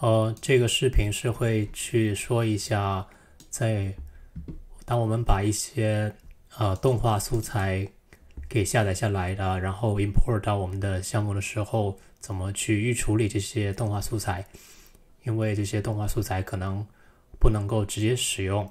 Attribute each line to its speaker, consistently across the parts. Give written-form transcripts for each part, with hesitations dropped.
Speaker 1: 这个视频是会去说一下，当我们把一些动画素材给下载下来的，然后 import 到我们的项目的时候，怎么去预处理这些动画素材，因为这些动画素材可能不能够直接使用。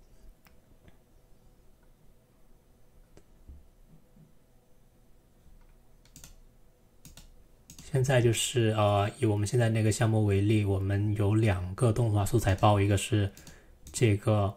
Speaker 1: 现在就是以我们现在那个项目为例，我们有2个动画素材包，一个是这个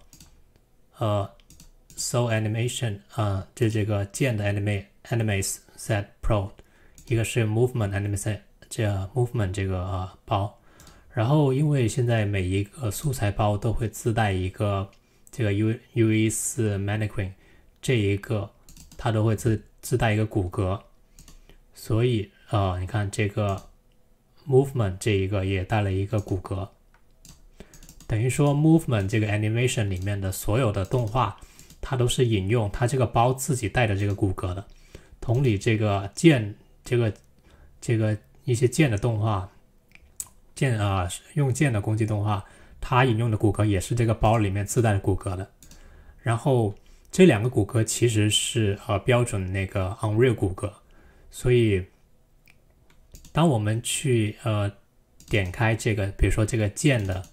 Speaker 1: Soul Animation 就这个剑的 Animates Set Pro， 一个是 Movement Animates 这个包。然后因为现在每一个素材包都会自带一个这个 UE4 Mannequin， 这一个它都会自带一个骨骼，所以你看这个 movement 这一个也带了一个骨骼，等于说 movement 这个 animation 里面的所有的动画，它都是引用它这个包自己带的这个骨骼的。同理，这个剑这个一些剑的动画，用剑的攻击动画，它引用的骨骼也是这个包里面自带的骨骼的。然后这2个骨骼其实是标准那个 Unreal 骨骼，所以当我们去点开这个，比如说这个剑的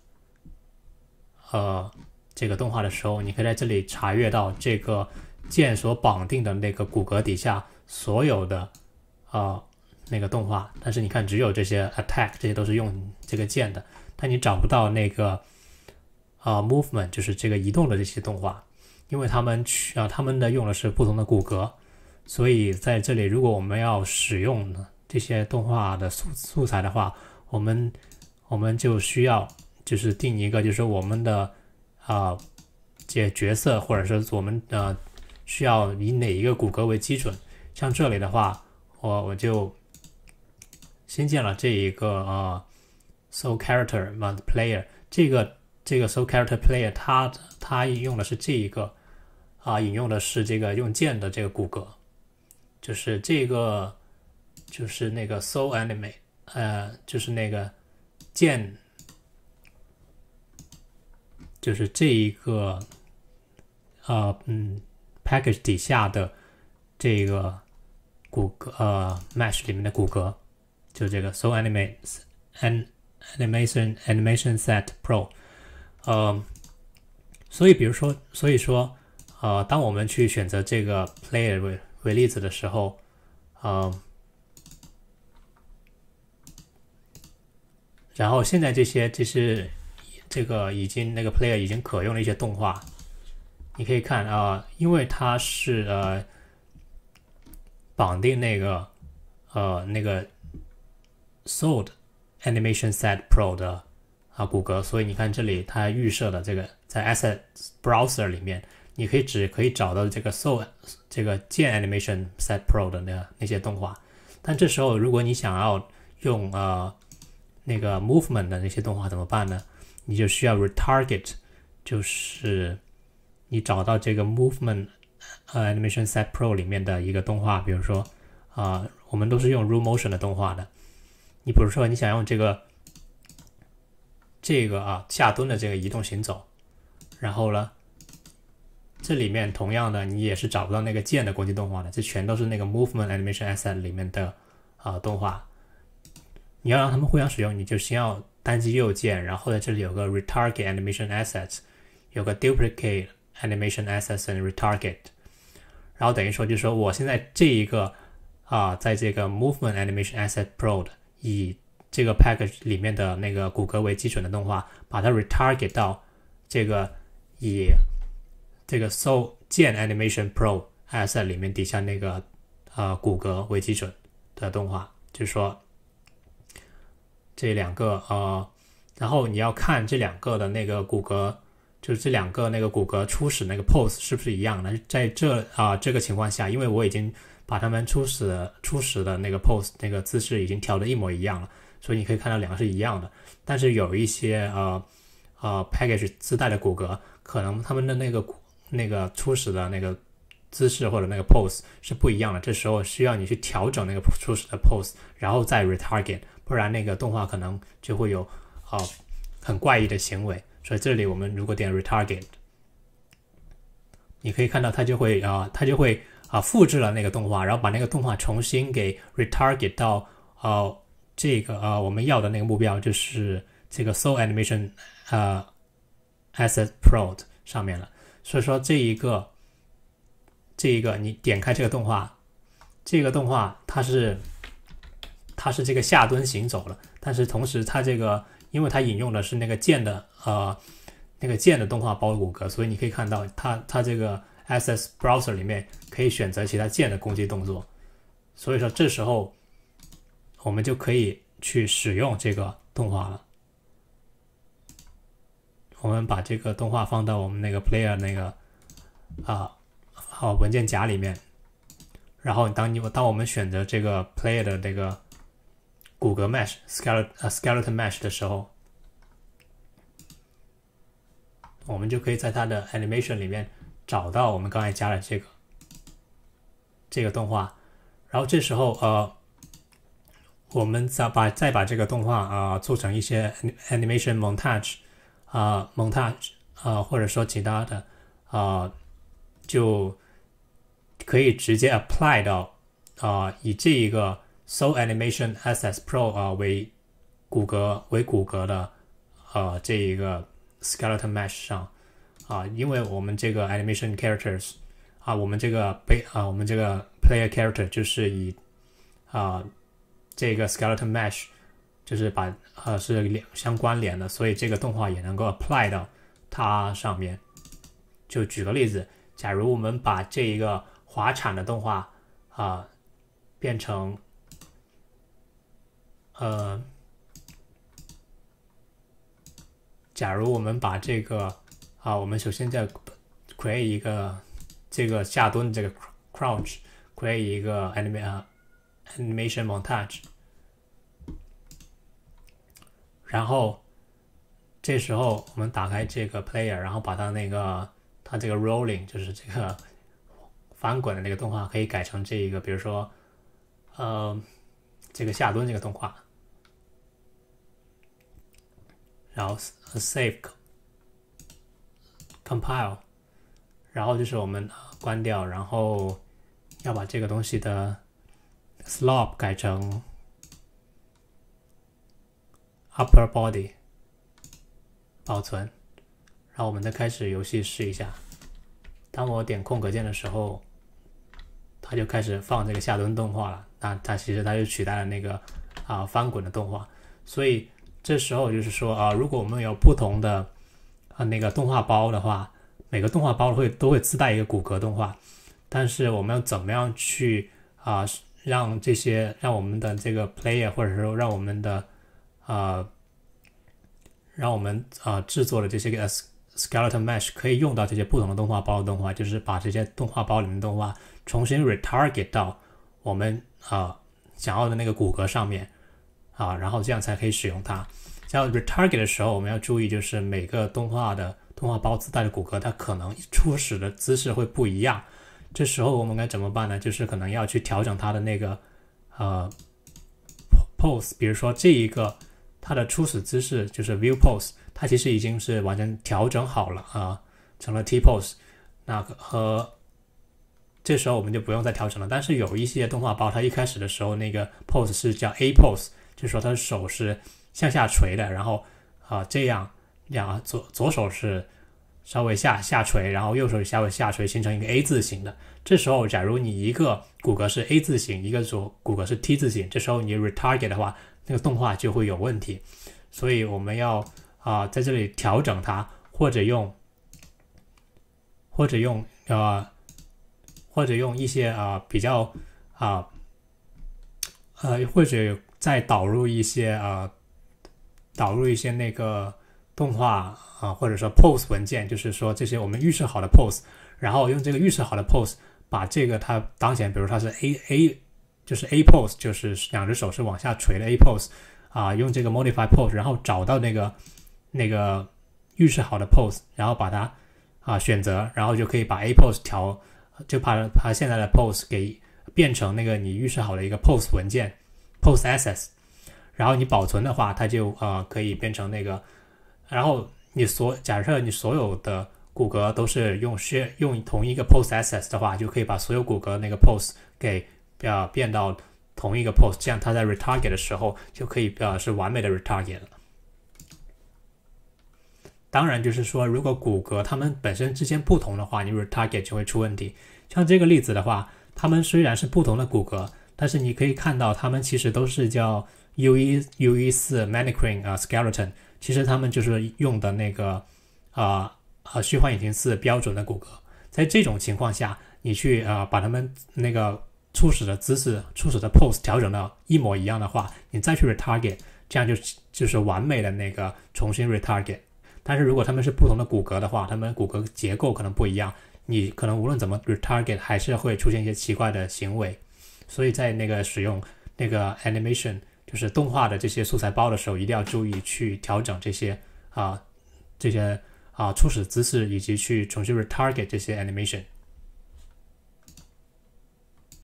Speaker 1: 这个动画的时候，你可以在这里查阅到这个剑所绑定的那个骨骼底下所有的那个动画，但是你看只有这些 attack 这些都是用这个剑的，但你找不到那个movement 就是这个移动的这些动画，因为他们的用的是不同的骨骼，所以在这里如果我们要使用这些动画的素材的话，我们就需要就是定一个，就是我们的这角色，或者是我们需要以哪一个骨骼为基准。像这里的话，我就新建了这一个Soul Character Player， 这个 Soul Character Player 它用的是这一个引用的是这个用剑的这个骨骼，就是这个就是那个 Soul Anime， 就是那个剑，就是这一个package 底下的这个骨骼mesh 里面的骨骼，就这个 Soul Animation Set Pro。所以说当我们去选择这个 player 为例子的时候，然后现在这个已经那个 player 已经可用的一些动画，你可以看因为它是绑定那个Soul Animation Set Pro 的骨骼，所以你看这里它预设的这个在 Asset Browser 里面，你可以找到这个 Soul 这个剑 Animation Set Pro 的那些动画。但这时候如果你想要用那个 movement 的那些动画怎么办呢？你就需要 retarget， 就是你找到这个 movement Animation Set Pro 里面的一个动画，比如说我们都是用 Rule Motion 的动画的，你比如说你想用这个下蹲的这个移动行走，然后呢这里面同样的你也是找不到那个剑的攻击动画的，这全都是那个 movement animation asset 里面的动画。你要让他们互相使用，你就先要单击右键，然后在这里有个 retarget animation assets， 有个 duplicate animation assets and retarget， 然后等于说就是说我现在这一个在这个 movement animation asset pro 的以这个 package 里面的那个骨骼为基准的动画，把它 retarget 到这个以这个 Soul 剑 Animation Pro Asset 里面底下那个骨骼为基准的动画，就是说这2个然后你要看这2个的那个骨骼，就是这2个那个骨骼初始那个 pose 是不是一样的。在这个情况下，因为我已经把它们初始的那个 pose 那个姿势已经调得一模一样了，所以你可以看到2个是一样的。但是有一些package 自带的骨骼，可能他们的那个初始的那个姿势或者那个 pose 是不一样的，这时候需要你去调整那个初始的 pose， 然后再 retarget， 不然那个动画可能就会有很怪异的行为。所以这里我们如果点 retarget， 你可以看到它就会复制了那个动画，然后把那个动画重新给 retarget 到这个我们要的那个目标，就是这个 Soul Animation Asset Pro 上面了。所以说这一个你点开这个动画，这个动画它是这个下蹲行走了，但是同时它这个因为它引用的是那个剑的动画包骨骼，所以你可以看到它这个 Access Browser 里面可以选择其他剑的攻击动作，所以说这时候我们就可以去使用这个动画了。我们把这个动画放到我们那个 Player 那个文件夹里面，然后当我们选择这个 Player 的这个骨骼 Mesh Skeleton Mesh 的时候，我们就可以在它的 Animation 里面找到我们刚才加的这个动画，然后这时候我们再把这个动画做成一些 Animation Montage 或者说其他的就可以直接 apply 到以这一个 Soul Animation Assets Pro 为骨骼的这一个 Skeleton Mesh 上因为我们这个 Animation Characters 我们这个 Player Character 就是以这个 Skeleton Mesh 就是是相关联的，所以这个动画也能够 apply 到它上面。就举个例子，假如我们把这一个滑铲的动画变成假如我们把这个我们首先再 create 一个这个下蹲这个 crouch create 一个 animation montage， 然后这时候我们打开这个 player， 然后把它这个 rolling 就是这个翻滚的那个动画可以改成这一个，比如说这个下蹲这个动画，然后 save compile， 然后就是我们关掉，然后要把这个东西的 slope 改成 upper body， 保存，然后我们再开始游戏试一下。当我点空格键的时候，它就开始放这个下蹲动画了，那它其实就取代了那个翻滚的动画。所以这时候就是说如果我们有不同的那个动画包的话，每个动画包都会自带一个骨骼动画，但是我们要怎么样去让我们的这个 player 或者说让我们制作的这些个 skeleton mesh 可以用到这些不同的动画包的动画，就是把这些动画包里面的动画重新 retarget 到我们想要的那个骨骼上面然后这样才可以使用它。像 retarget 的时候，我们要注意，就是每个动画包自带的骨骼，它可能初始的姿势会不一样。这时候我们该怎么办呢？就是可能要去调整它的那个pose， 比如说这一个它的初始姿势就是 view pose， 它其实已经是完全调整好了成了 T pose。那这时候我们就不用再调整了。但是有一些动画包，它一开始的时候那个 pose 是叫 A pose， 就是说它的手是向下垂的，然后这样左手是稍微下垂，然后右手稍微下垂，形成一个 A 字形的。这时候假如你一个骨骼是 A 字形，一个骨骼是 T 字形，这时候你 retarget 的话，那个动画就会有问题。所以我们要在这里调整它，或者用一些比较或者再导入一些那个动画或者说 pose 文件，就是说这些我们预设好的 pose， 然后用这个预设好的 pose 把这个它当前，比如它是 A 就是 A pose， 就是两只手是往下垂的 A pose 用这个 modify pose， 然后找到那个预设好的 pose， 然后把它选择，然后就可以把 A pose 就把现在的 pose 给变成那个你预设好的一个 pose 文件 pose access， 然后你保存的话，它就可以变成那个，然后假设你所有的骨骼都是用同一个 post access 的话，就可以把所有骨骼那个 post 给变到同一个 post， 这样它在 retarget 的时候就可以是完美的 retarget 了。当然就是说，如果骨骼它们本身之间不同的话，你 retarget 就会出问题。像这个例子的话，它们虽然是不同的骨骼，但是你可以看到它们其实都是叫 UE4 Mannequin skeleton， 其实它们就是用的那个虚幻引擎4标准的骨骼。在这种情况下，你去把它们那个初始的姿势、初始的 pose 调整到一模一样的话，你再去 retarget， 这样就是完美的那个重新 retarget。但是如果它们是不同的骨骼的话，它们骨骼结构可能不一样，你可能无论怎么 retarget 还是会出现一些奇怪的行为。所以在那个使用那个 animation 就是动画的这些素材包的时候，一定要注意去调整这些初始姿势，以及去重新 retarget 这些 animation。